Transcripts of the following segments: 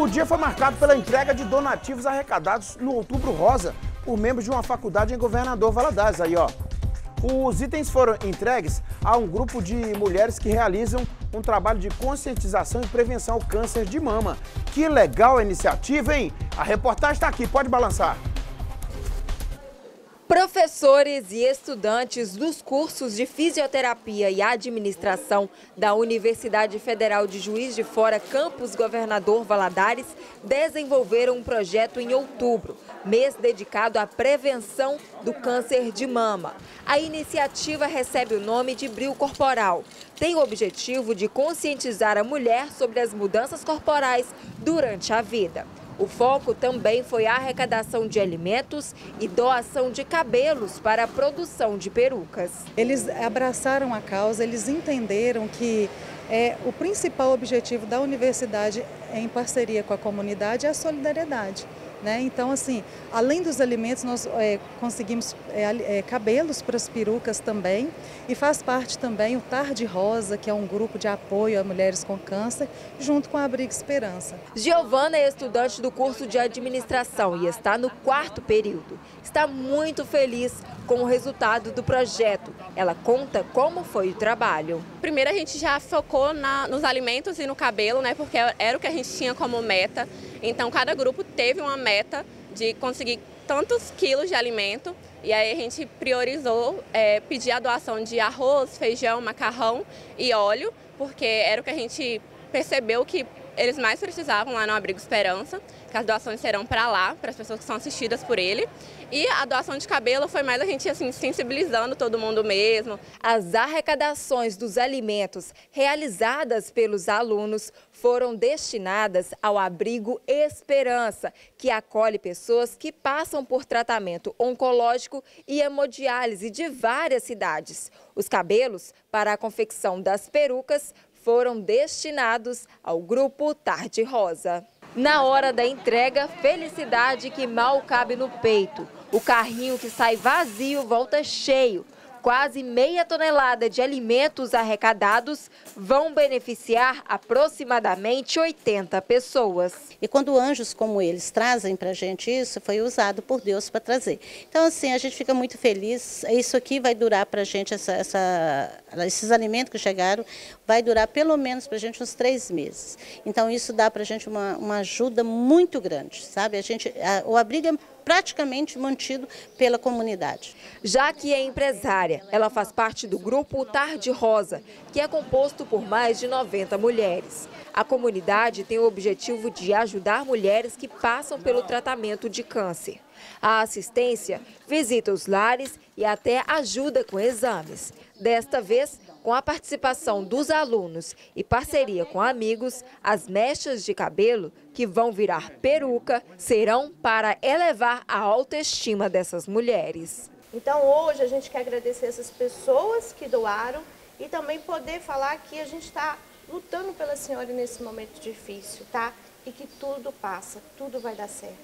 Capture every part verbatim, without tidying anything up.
O dia foi marcado pela entrega de donativos arrecadados no Outubro Rosa por membros de uma faculdade em Governador Valadares. Aí, ó. Os itens foram entregues a um grupo de mulheres que realizam um trabalho de conscientização e prevenção ao câncer de mama. Que legal a iniciativa, hein? A reportagem está aqui, pode balançar. Professores e estudantes dos cursos de Fisioterapia e Administração da Universidade Federal de Juiz de Fora, campus Governador Valadares, desenvolveram um projeto em outubro, mês dedicado à prevenção do câncer de mama. A iniciativa recebe o nome de Brio Corporal. Tem o objetivo de conscientizar a mulher sobre as mudanças corporais durante a vida. O foco também foi a arrecadação de alimentos e doação de cabelos para a produção de perucas. Eles abraçaram a causa, eles entenderam que é, o principal objetivo da universidade, em parceria com a comunidade, é a solidariedade. Né? Então, assim, além dos alimentos, nós é, conseguimos é, é, cabelos para as perucas também, e faz parte também o Tarde Rosa, que é um grupo de apoio a mulheres com câncer, junto com a Abrigo Esperança. Giovana é estudante do curso de administração e está no quarto período. Está muito feliz com o resultado do projeto. Ela conta como foi o trabalho. Primeiro a gente já focou na, nos alimentos e no cabelo, né, porque era o que a gente tinha como meta. Então cada grupo teve uma meta de conseguir tantos quilos de alimento e aí a gente priorizou é, pedir a doação de arroz, feijão, macarrão e óleo, porque era o que a gente percebeu que eles mais precisavam lá no Abrigo Esperança, que as doações serão para lá, para as pessoas que são assistidas por ele. E a doação de cabelo foi mais a gente assim, sensibilizando todo mundo mesmo. As arrecadações dos alimentos realizadas pelos alunos foram destinadas ao Abrigo Esperança, que acolhe pessoas que passam por tratamento oncológico e hemodiálise de várias cidades. Os cabelos para a confecção das perucas foram destinados ao grupo Tarde Rosa. Na hora da entrega, felicidade que mal cabe no peito. O carrinho que sai vazio volta cheio. Quase meia tonelada de alimentos arrecadados vão beneficiar aproximadamente oitenta pessoas. E quando anjos como eles trazem para a gente isso, foi usado por Deus para trazer. Então, assim, a gente fica muito feliz. Isso aqui vai durar para a gente, essa, essa, esses alimentos que chegaram, vai durar pelo menos para a gente uns três meses. Então, isso dá para a gente uma, uma ajuda muito grande, sabe? A gente, a, o abrigo é praticamente mantido pela comunidade. Já que é empresária, ela faz parte do grupo Tarde Rosa, que é composto por mais de noventa mulheres. A comunidade tem o objetivo de ajudar mulheres que passam pelo tratamento de câncer. A assistência visita os lares e até ajuda com exames. Desta vez, com a participação dos alunos e parceria com amigos, as mechas de cabelo, que vão virar peruca, serão para elevar a autoestima dessas mulheres. Então hoje a gente quer agradecer essas pessoas que doaram e também poder falar que a gente está lutando pela senhora nesse momento difícil, tá? E que tudo passa, tudo vai dar certo.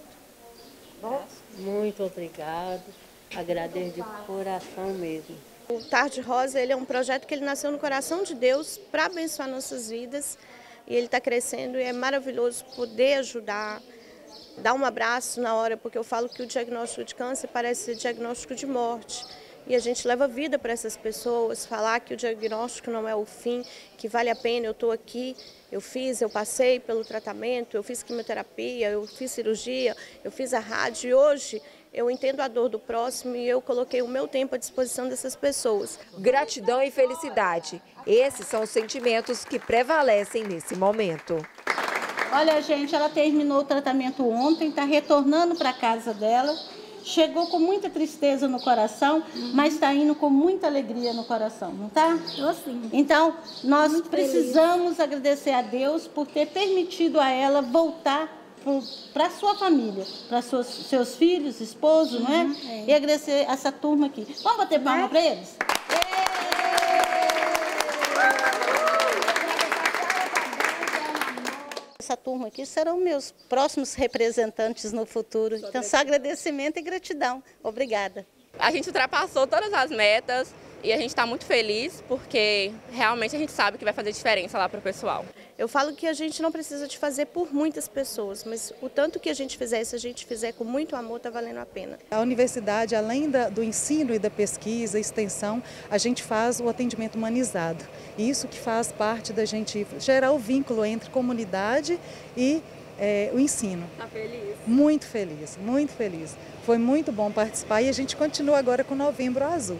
Bom? Muito obrigado, agradeço de coração mesmo. O Tarde Rosa ele é um projeto que ele nasceu no coração de Deus para abençoar nossas vidas e ele está crescendo e é maravilhoso poder ajudar, dar um abraço na hora, porque eu falo que o diagnóstico de câncer parece ser diagnóstico de morte e a gente leva vida para essas pessoas, falar que o diagnóstico não é o fim, que vale a pena, eu estou aqui, eu fiz, eu passei pelo tratamento, eu fiz quimioterapia, eu fiz cirurgia, eu fiz a rádio e hoje eu entendo a dor do próximo e eu coloquei o meu tempo à disposição dessas pessoas. Gratidão e felicidade. Esses são os sentimentos que prevalecem nesse momento. Olha, gente, ela terminou o tratamento ontem, está retornando para a casa dela. Chegou com muita tristeza no coração, uhum. mas está indo com muita alegria no coração, não está? Eu sim. Então, nós Muito precisamos feliz. agradecer a Deus por ter permitido a ela voltar para sua família, para seus, seus filhos, esposo, uhum, não é? é? E agradecer essa turma aqui. Vamos bater palma é? para eles? Essa turma aqui serão meus próximos representantes no futuro. Então, só agradecimento e gratidão. Obrigada. A gente ultrapassou todas as metas e a gente está muito feliz porque realmente a gente sabe que vai fazer diferença lá para o pessoal. Eu falo que a gente não precisa de fazer por muitas pessoas, mas o tanto que a gente fizer, se a gente fizer com muito amor, está valendo a pena. A universidade, além da, do ensino e da pesquisa, extensão, a gente faz o atendimento humanizado. E isso que faz parte da gente gerar o vínculo entre comunidade e é, o ensino. Está feliz? Muito feliz, muito feliz. Foi muito bom participar e a gente continua agora com Novembro Azul.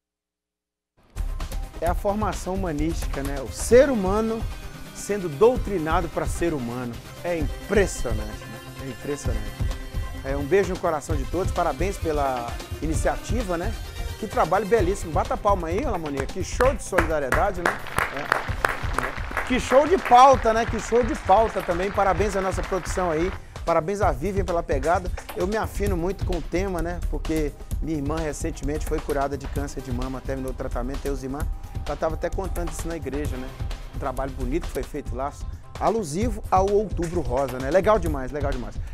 É a formação humanística, né? O ser humano sendo doutrinado para ser humano. É impressionante, né? É impressionante. É, um beijo no coração de todos, parabéns pela iniciativa, né? Que trabalho belíssimo. Bata a palma aí, Lamonia. Que show de solidariedade, né? É. Que show de pauta, né? Que show de pauta também. Parabéns à nossa produção aí. Parabéns à Vivian pela pegada. Eu me afino muito com o tema, né? Porque minha irmã recentemente foi curada de câncer de mama, terminou o tratamento, Euzimã. Ela estava até contando isso na igreja, né? Um trabalho bonito que foi feito lá, alusivo ao Outubro Rosa, né? Legal demais, legal demais.